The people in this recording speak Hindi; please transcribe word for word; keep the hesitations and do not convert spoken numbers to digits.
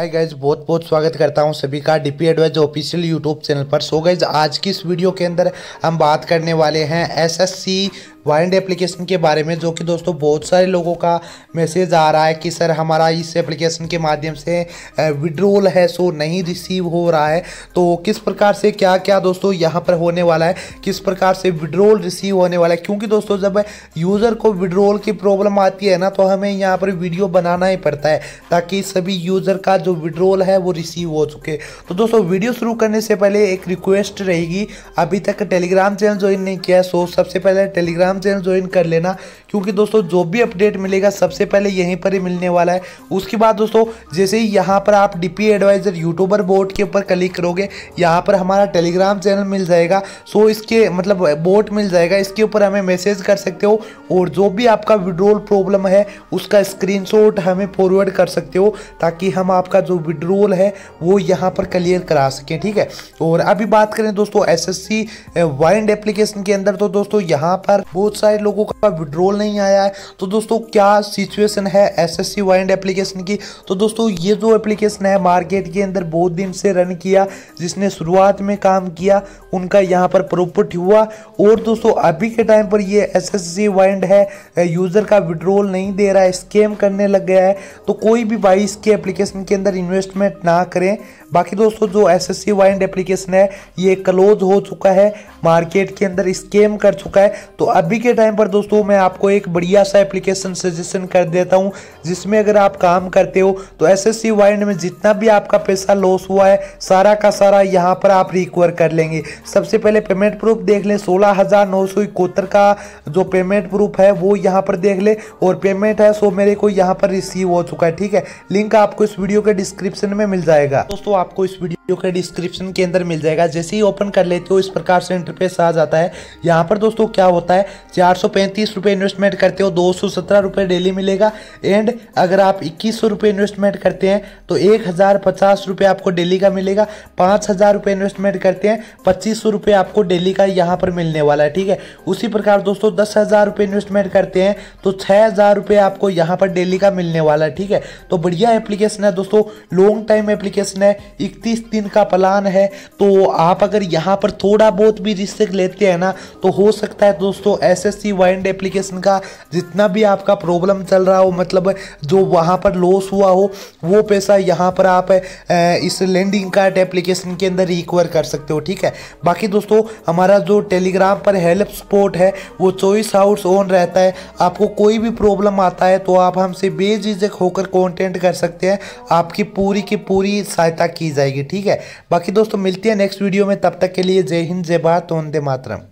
हाय गाइज, बहुत बहुत स्वागत करता हूं सभी का DP advise official YouTube channel पर। सो गाइज, आज की इस वीडियो के अंदर हम बात करने वाले हैं एसएससी वाइंड एप्लीकेशन के बारे में, जो कि दोस्तों बहुत सारे लोगों का मैसेज आ रहा है कि सर हमारा इस एप्लीकेशन के माध्यम से विड्रॉल है सो नहीं रिसीव हो रहा है। तो किस प्रकार से क्या क्या दोस्तों यहाँ पर होने वाला है, किस प्रकार से विड्रॉल रिसीव होने वाला है, क्योंकि दोस्तों जब यूज़र को विड्रॉल की प्रॉब्लम आती है ना, तो हमें यहाँ पर वीडियो बनाना ही पड़ता है ताकि सभी यूज़र का जो विड्रॉल है वो रिसीव हो चुके। तो दोस्तों वीडियो शुरू करने से पहले एक रिक्वेस्ट रहेगी, अभी तक टेलीग्राम चैनल ज्वाइन नहीं किया है सो सबसे पहले टेलीग्राम चैनल ज्वाइन कर लेना, क्योंकि दोस्तों जो भी अपडेट मिलेगा सबसे पहले यहीं पर ही मिलने वाला है। उसके बाद दोस्तों जैसे ही यहाँ पर आप डीपी एडवाइजर यूट्यूबर बोट के ऊपर क्लिक करोगे, यहाँ पर हमारा टेलीग्राम चैनल मिल जाएगा। सो इसके मतलब बोट मिल जाएगा, इसके ऊपर हमें मैसेज कर सकते हो और जो भी आपका विड्रॉल प्रॉब्लम है उसका स्क्रीनशॉट हमें फॉरवर्ड कर सकते हो, ताकि हम आपका जो विड्रॉल है वो यहाँ पर क्लियर करा सकें। ठीक है, और अभी बात करें दोस्तों एसएससी वाइंड एप्लीकेशन के अंदर, तो दोस्तों यहाँ पर बहुत सारे लोगों का विड्रॉल नहीं आया है। तो दोस्तों क्या सिचुएशन है एसएससी वाइंड एप्लीकेशन की? तो दोस्तों ये जो एप्लीकेशन है मार्केट के अंदर बहुत दिन से रन किया, जिसने शुरुआत में काम किया उनका यहाँ पर प्रॉफिट हुआ, और दोस्तों अभी के टाइम पर ये एसएससी वाइंड है यूजर का विड्रॉल नहीं दे रहा है, स्कैम करने लग गया है। तो कोई भी भाई इसके एप्लीकेशन के अंदर इन्वेस्टमेंट ना करें। बाकी दोस्तों जो एसएससी वाइंड एप्लीकेशन है ये क्लोज हो चुका है, मार्केट के अंदर स्कैम कर चुका है। तो अभी के टाइम पर दोस्तों मैं आपको एक बढ़िया सा एप्लीकेशन सजेशन कर देता हूं, जिसमें अगर आप काम करते हो तो एसएससी वाइंड में जितना भी आपका पैसा लॉस हुआ है सारा का सारा यहां पर आप रिकवर कर लेंगे। सबसे पहले पेमेंट प्रूफ देख ले, सोलह हजार नौ सौ इकहत्तर का जो पेमेंट प्रूफ है वो यहाँ पर देख ले, और पेमेंट है सो मेरे को यहाँ पर रिसीव हो चुका है। ठीक है, लिंक आपको इस वीडियो के डिस्क्रिप्शन में मिल जाएगा। दोस्तों आपको इस वीडियो के डिस्क्रिप्शन के अंदर मिल जाएगा। जैसे ही ओपन कर लेते हो इस प्रकार से इंटरफेस आ जाता है। यहाँ पर दोस्तों क्या होता है, चार सौ पैंतीस रुपये इन्वेस्टमेंट करते हो दो सौ सत्रह रुपये डेली मिलेगा, एंड अगर आप इक्कीस सौ रुपये इन्वेस्टमेंट करते हैं तो एक हज़ार पचास रुपये आपको डेली का मिलेगा। पाँच हज़ार रुपये इन्वेस्टमेंट करते हैं पच्चीस सौ रुपये आपको डेली का यहाँ पर मिलने वाला है। ठीक है, उसी प्रकार दोस्तों दस हज़ार रुपये इन्वेस्टमेंट करते हैं तो छः हज़ार रुपये आपको यहाँ पर डेली का मिलने वाला है। ठीक है, तो बढ़िया एप्लीकेशन है दोस्तों, लॉन्ग टाइम एप्लीकेशन है, इकतीस दिन का प्लान है। तो आप अगर यहाँ पर थोड़ा बहुत भी रिस्क लेते हैं ना, तो हो सकता है दोस्तों एसएससी वाइंड एप्लीकेशन का जितना भी आपका प्रॉब्लम चल रहा हो, मतलब जो वहाँ पर लॉस हुआ हो, वो पैसा यहाँ पर आप इस लैंडिंग कार्ड एप्लीकेशन के अंदर रिकवर कर सकते हो। ठीक है, बाकी दोस्तों हमारा जो टेलीग्राम पर हेल्प सपोर्ट है वो चौबीस आवर्स ऑन रहता है। आपको कोई भी प्रॉब्लम आता है तो आप हमसे बेझिझक होकर कॉन्टेक्ट कर सकते हैं, आपकी पूरी की पूरी सहायता की जाएगी। ठीक है, बाकी दोस्तों मिलते हैं नेक्स्ट वीडियो में, तब तक के लिए जय हिंद, जय भारत, वंदे मातरम।